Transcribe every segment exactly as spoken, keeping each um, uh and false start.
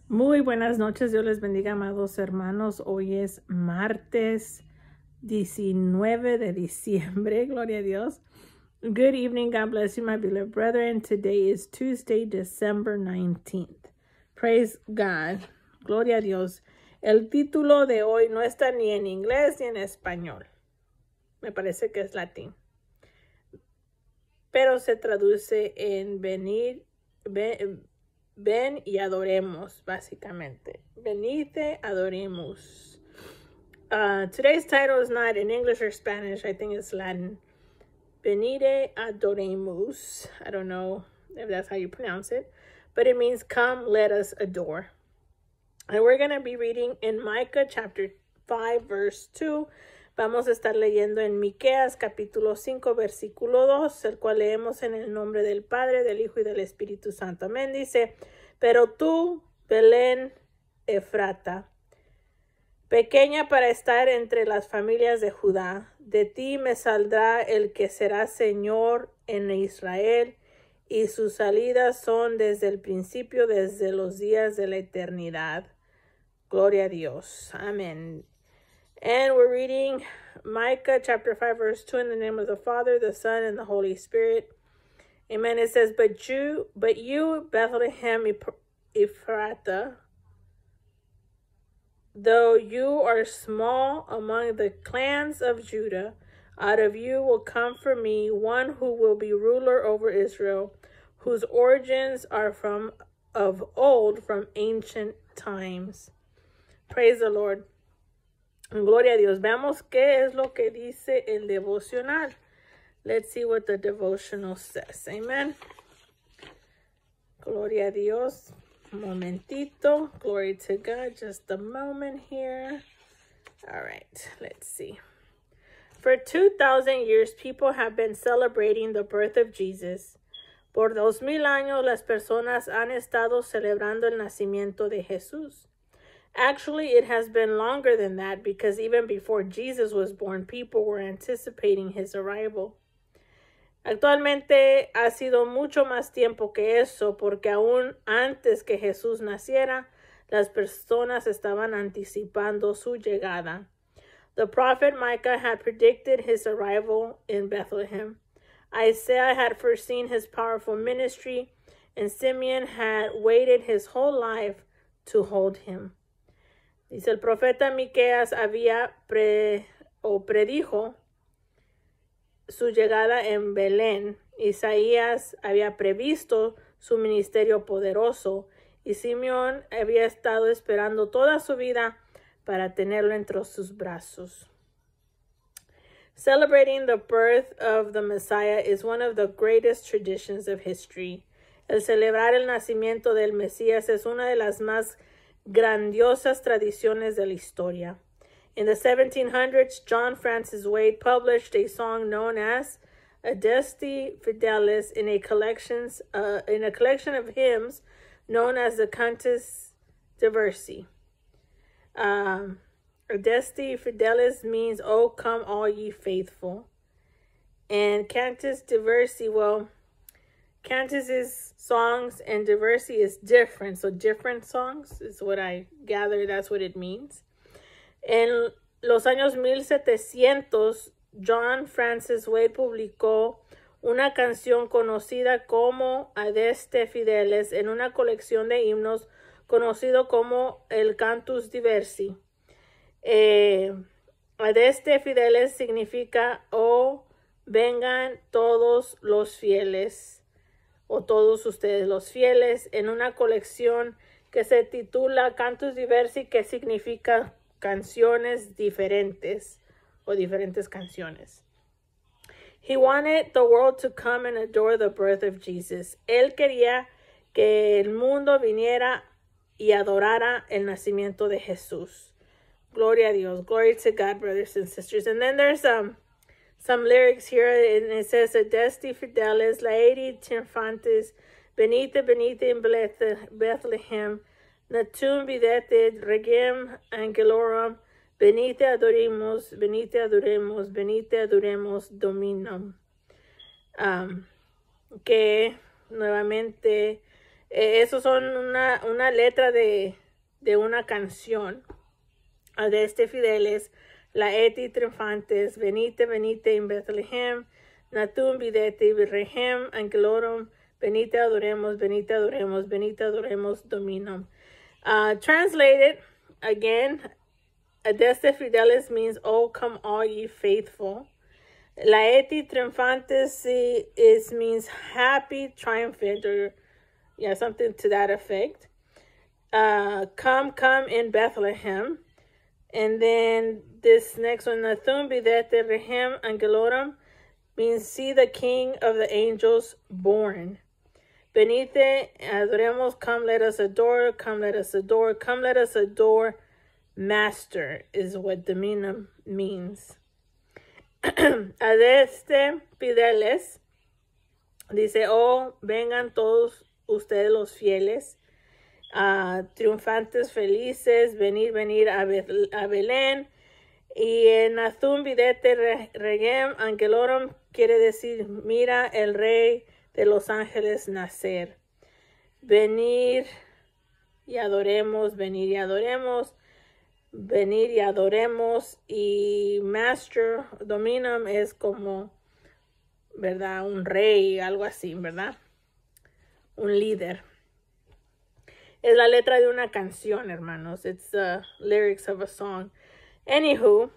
Muy buenas noches, Dios les bendiga, amados hermanos. Hoy es martes diecinueve de diciembre, gloria a Dios. Good evening, God bless you, my beloved brethren. Today is Tuesday, December nineteenth. Praise God, gloria a Dios. El título de hoy no está ni en inglés ni en español. Me parece que es latín. Pero se traduce en venir, ven, ven y adoremos, básicamente. Venite, adoremos. Uh, today's title is not in English or Spanish. I think it's Latin. Venite, adoremos. I don't know if that's how you pronounce it. But it means come, let us adore. And we're going to be reading in Micah chapter five, verse two. Vamos a estar leyendo en Miqueas capítulo cinco, versículo dos, el cual leemos en el nombre del Padre, del Hijo y del Espíritu Santo. Amén. Dice, pero tú, Belén Efrata, pequeña para estar entre las familias de Judá, de ti me saldrá el que será Señor en Israel, y sus salidas son desde el principio, desde los días de la eternidad. Gloria a Dios. Amén. And we're reading Micah chapter five, verse two, in the name of the Father, the Son, and the Holy Spirit. Amen. It says, But you, but you, Bethlehem Ephrathah, though you are small among the clans of Judah, out of you will come for me one who will be ruler over Israel, whose origins are from of old, from ancient times. Praise the Lord. Gloria a Dios. Veamos qué es lo que dice el devocional. Let's see what the devotional says. Amen. Gloria a Dios. Un momentito. Glory to God. Just a moment here. All right. Let's see. For two thousand years, people have been celebrating the birth of Jesus. Por dos mil años, las personas han estado celebrando el nacimiento de Jesús. Actually, it has been longer than that, because even before Jesus was born, people were anticipating his arrival. Actualmente ha sido mucho más tiempo que eso, porque aún antes que Jesús naciera, las personas estaban anticipando su llegada. The prophet Micah had predicted his arrival in Bethlehem. Isaiah had foreseen his powerful ministry, and Simeon had waited his whole life to hold him. Dice, el profeta Miqueas había pre, o predijo su llegada en Belén. Isaías había previsto su ministerio poderoso, y Simeón había estado esperando toda su vida para tenerlo entre sus brazos. Celebrating the birth of the Messiah is one of the greatest traditions of history. El celebrar el nacimiento del Mesías es una de las más grandiosas tradiciones de la historia. In the seventeen hundreds, John Francis Wade published a song known as Adeste Fidelis in a collections uh, in a collection of hymns known as the Cantus Diversi. Um, Adeste Fidelis means, "Oh, come all ye faithful," and Cantus Diversi, well, Cantus is songs and diversity is different. So different songs is what I gather. That's what it means. En los años mil setecientos, John Francis Wade publicó una canción conocida como Adeste Fidelis en una colección de himnos conocido como el Cantus Diversi. Eh, Adeste Fidelis significa, oh, vengan todos los fieles, o todos ustedes los fieles, en una colección que se titula Cantus Diversi, que significa canciones diferentes o diferentes canciones. He wanted the world to come and adore the birth of Jesus. Él quería que el mundo viniera y adorara el nacimiento de Jesús. Gloria a Dios. Glory to God, brothers and sisters. And then there's um some lyrics here, and it says, Adeste Fidelis, laedi triumphantes, venite, venite in Bethlehem, natum videte regem angelorum, venite adoremus, venite adoremos, venite adoremos dominum. Um, que nuevamente Eh, esos son una, una letra de, de una canción uh, de este Fideles. La eti triunfantes, venite, venite in Bethlehem, natum videte virrehem, angelorum, venite adoremos, venite adoremos, venite adoremos dominum. Uh, translated, again, adeste Fideles means, oh, come all ye faithful. Laeti triumphantes is means happy, triumphant, or yeah, something to that effect. Uh, come, come in Bethlehem. And then this next one, Nathum bidete rehem angelorum, means see the King of the angels born. Benite adoremos, come let us adore, come let us adore, come let us adore, Master is what dominum means. Adeste Fideles dice, oh, vengan todos ustedes los fieles, uh, triunfantes, felices, venir, venir a, Be a Belén. Y en Nathum videte regem angelorum quiere decir, mira el rey de los ángeles nacer. Venir y adoremos, venir y adoremos. Venir y adoremos, y Master Dominum es como, ¿verdad? Un rey, algo así, ¿verdad? Un líder. Es la letra de una canción, hermanos. It's the lyrics of a song. Anywho,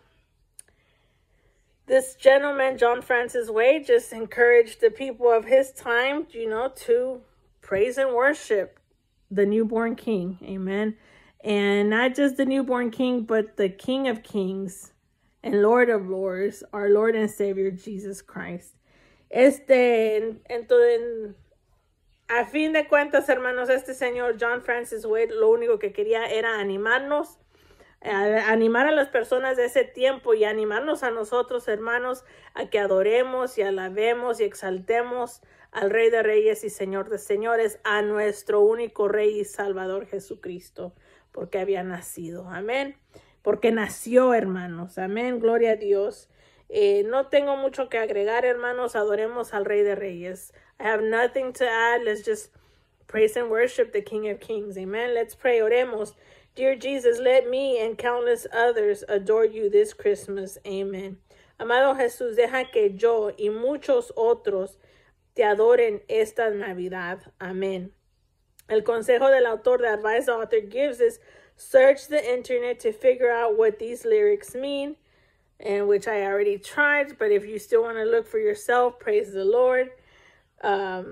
this gentleman, John Francis Wade, just encouraged the people of his time, you know, to praise and worship the newborn King. Amen. And not just the newborn King, but the King of Kings and Lord of Lords, our Lord and Savior, Jesus Christ. Este, entonces, a fin de cuentas, hermanos, este señor John Francis Wade, lo único que quería era animarnos, eh, animar a las personas de ese tiempo y animarnos a nosotros, hermanos, a que adoremos y alabemos y exaltemos al Rey de Reyes y Señor de Señores, a nuestro único Rey y Salvador Jesucristo. Porque había nacido, amén, porque nació, hermanos, amén, gloria a Dios. Eh, no tengo mucho que agregar, hermanos, adoremos al Rey de Reyes. I have nothing to add. Let's just praise and worship the King of Kings, amen. Let's pray, oremos. Dear Jesus, let me and countless others adore you this Christmas, amen. Amado Jesús, deja que yo y muchos otros te adoren esta Navidad, amén. El consejo del autor, the advice the author gives, is search the internet to figure out what these lyrics mean, and which I already tried, but if you still want to look for yourself, praise the Lord. Um,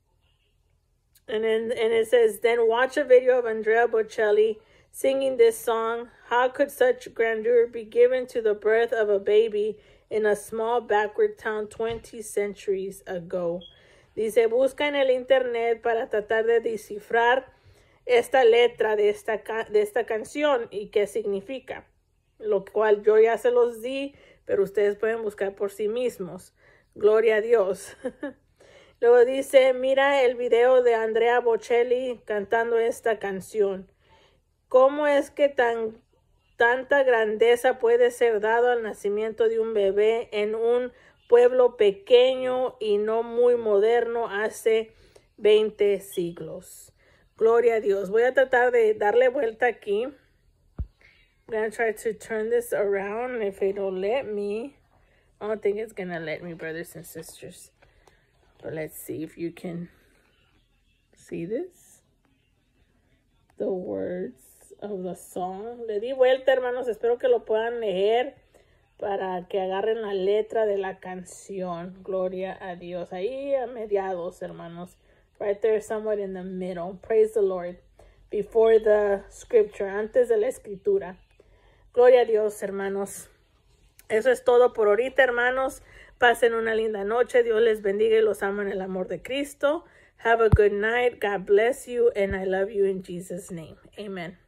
and then and it says, then watch a video of Andrea Bocelli singing this song. How could such grandeur be given to the birth of a baby in a small backward town twenty centuries ago? Dice, busca en el internet para tratar de descifrar esta letra de esta, de esta canción y qué significa. Lo cual yo ya se los di, pero ustedes pueden buscar por sí mismos. Gloria a Dios. Luego dice, mira el video de Andrea Bocelli cantando esta canción. ¿Cómo es que tan, tanta grandeza puede ser dado al nacimiento de un bebé en un pueblo pequeño y no muy moderno hace veinte siglos? Gloria a Dios. Voy a tratar de darle vuelta aquí. I'm going to try to turn this around. If it'll let me. I don't think it's going to let me, brothers and sisters. But let's see if you can see this. The words of the song. Le di vuelta, hermanos. Espero que lo puedan leer para que agarren la letra de la canción. Gloria a Dios. Ahí a mediados, hermanos. Right there, somewhere in the middle. Praise the Lord. Before the scripture. Antes de la escritura. Gloria a Dios, hermanos. Eso es todo por ahorita, hermanos. Pasen una linda noche. Dios les bendiga y los ama en el amor de Cristo. Have a good night. God bless you. And I love you in Jesus' name. Amen.